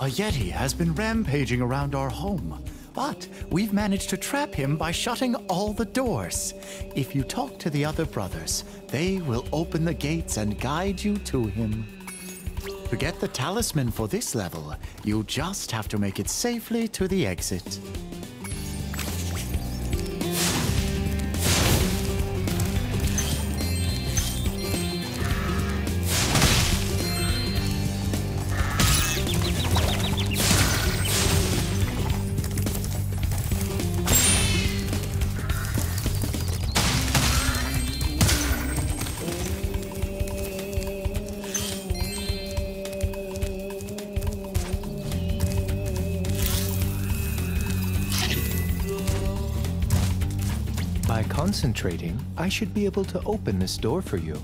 A Yeti has been rampaging around our home, but we've managed to trap him by shutting all the doors. If you talk to the other brothers, they will open the gates and guide you to him. To get the talisman for this level, you just have to make it safely to the exit. By concentrating, I should be able to open this door for you.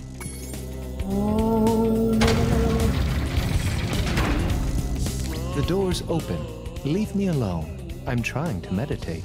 The door's open. Leave me alone. I'm trying to meditate.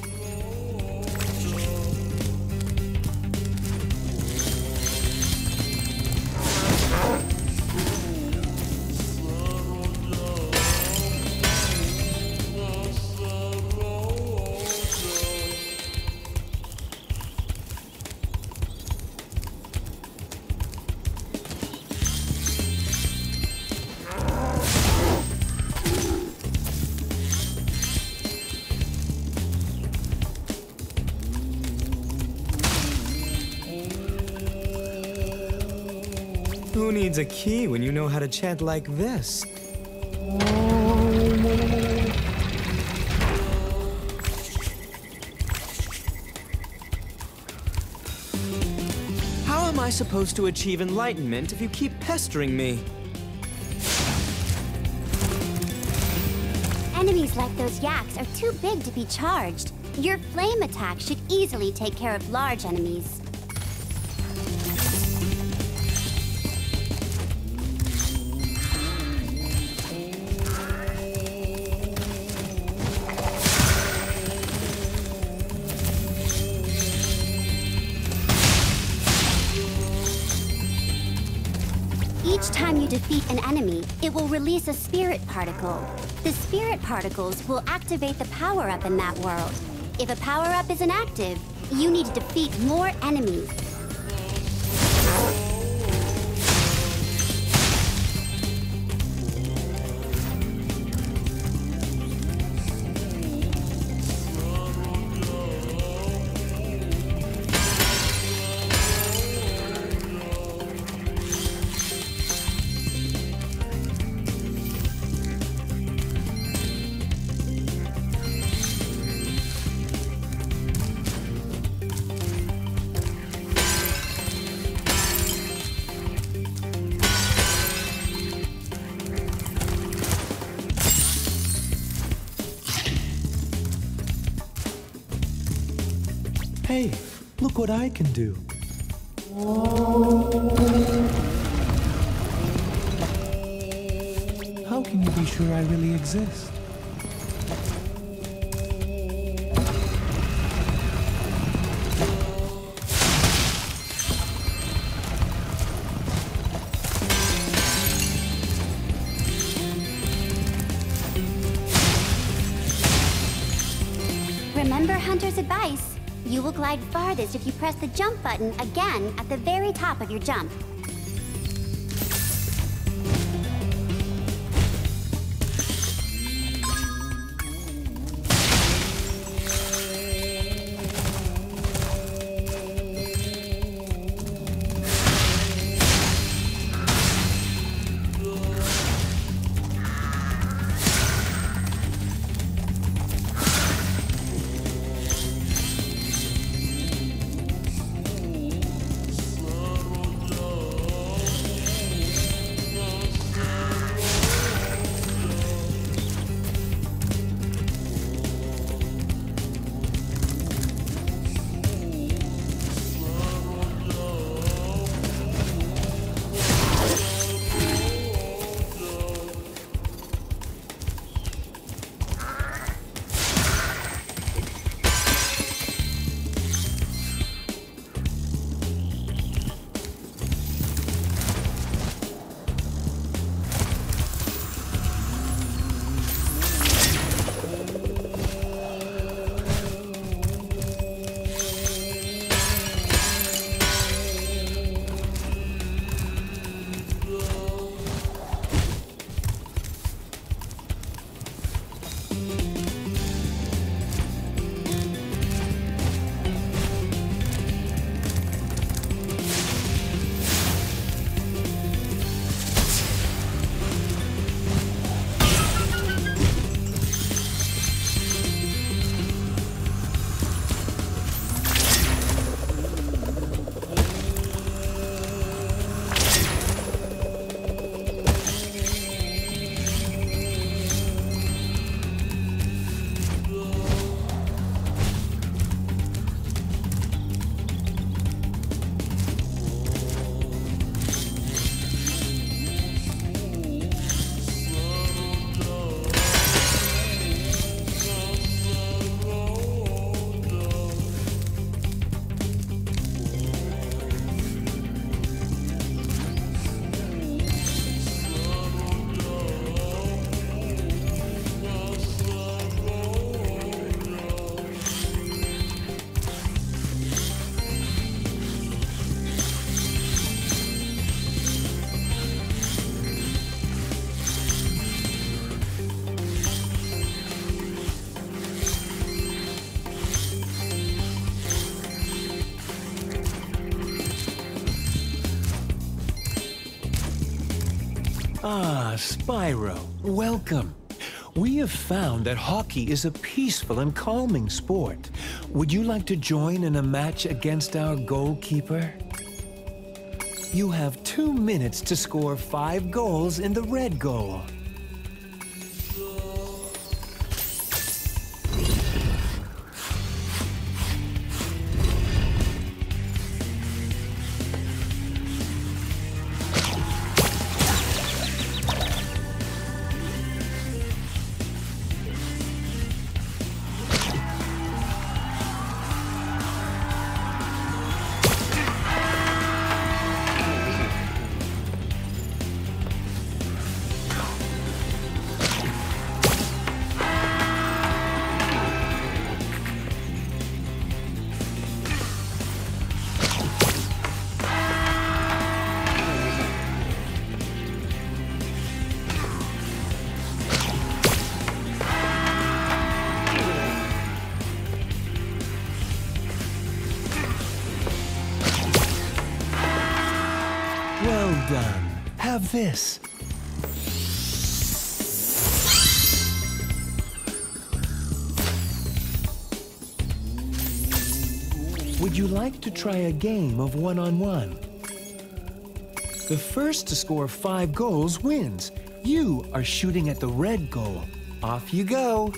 Who needs a key when you know how to chant like this? How am I supposed to achieve enlightenment if you keep pestering me? Enemies like those yaks are too big to be charged. Your flame attack should easily take care of large enemies. Each time you defeat an enemy, it will release a spirit particle. The spirit particles will activate the power-up in that world. If a power-up is inactive, you need to defeat more enemies. Hey, look what I can do. How can you be sure I really exist? Remember Hunter's advice. You will glide farthest if you press the jump button again at the very top of your jump. Ah, Spyro, welcome. We have found that hockey is a peaceful and calming sport. Would you like to join in a match against our goalkeeper? You have 2 minutes to score 5 goals in the red goal. Well done. Have this. Would you like to try a game of one-on-one? The first to score 5 goals wins. You are shooting at the red goal. Off you go.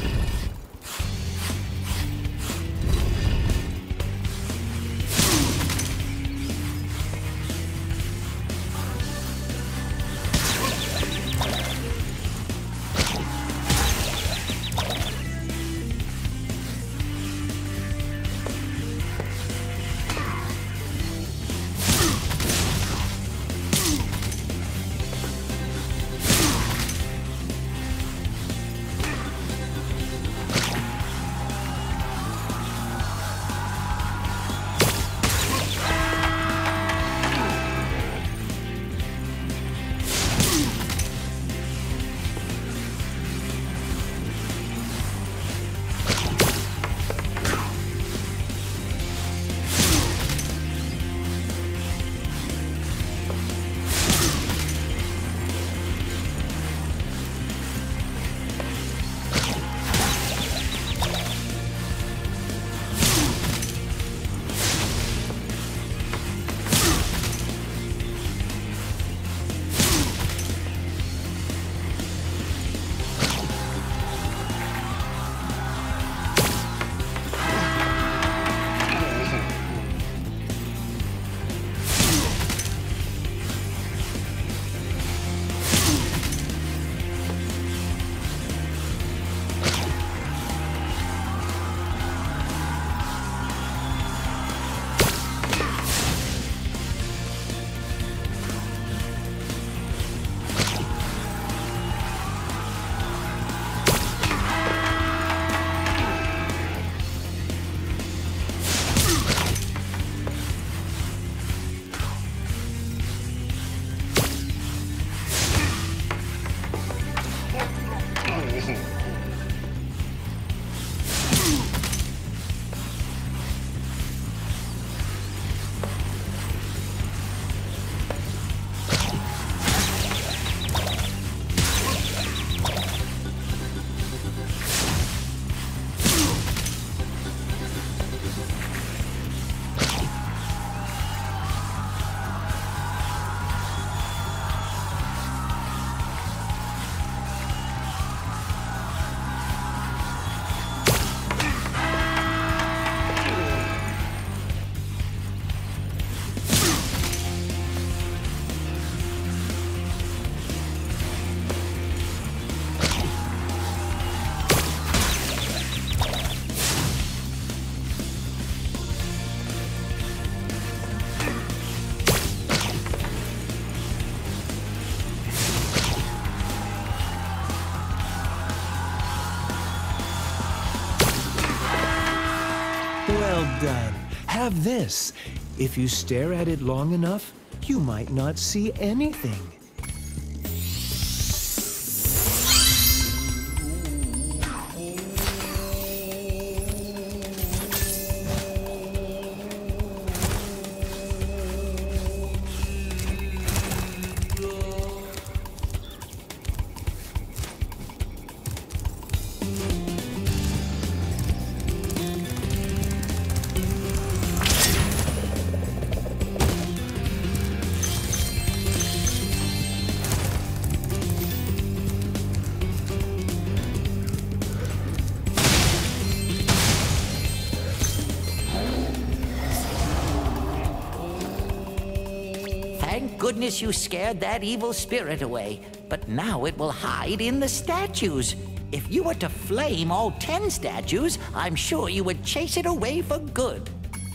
Well done. Have this. If you stare at it long enough, you might not see anything. Thank goodness you scared that evil spirit away. But now it will hide in the statues. If you were to flame all 10 statues, I'm sure you would chase it away for good.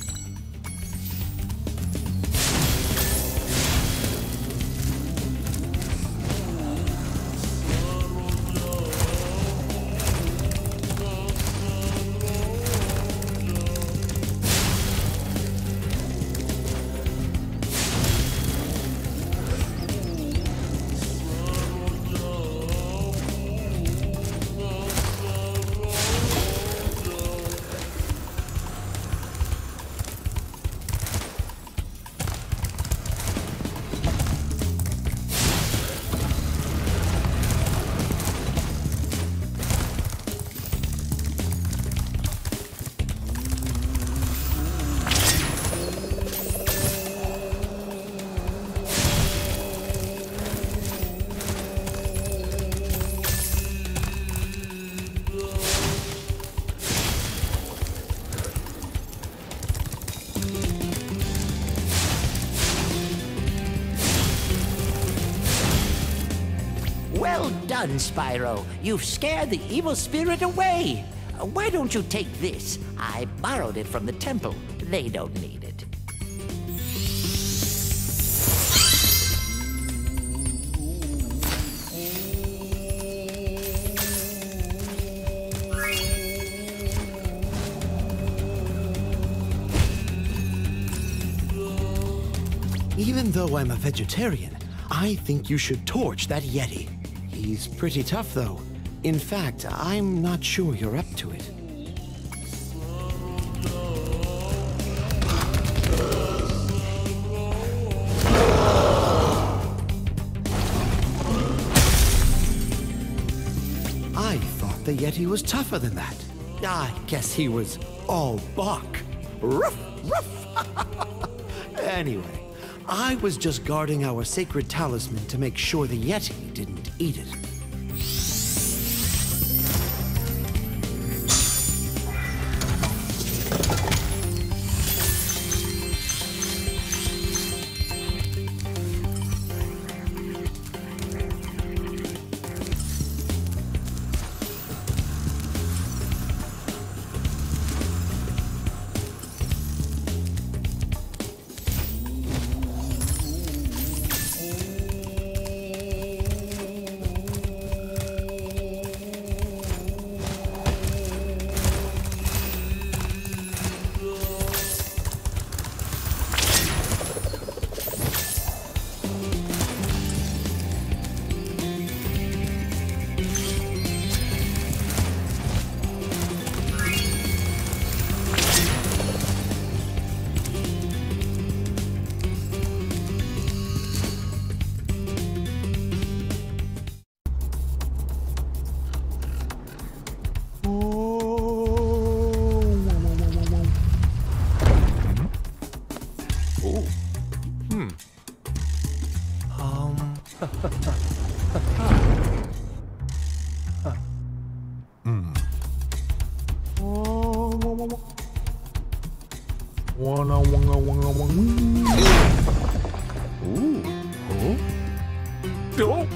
Well done, Spyro. You've scared the evil spirit away. Why don't you take this? I borrowed it from the temple. They don't need it. Even though I'm a vegetarian, I think you should torch that Yeti. He's pretty tough, though. In fact, I'm not sure you're up to it. I thought the Yeti was tougher than that. I guess he was all bark. Ruff, ruff. Anyway, I was just guarding our sacred talisman to make sure the Yeti didn't eat it. Oh.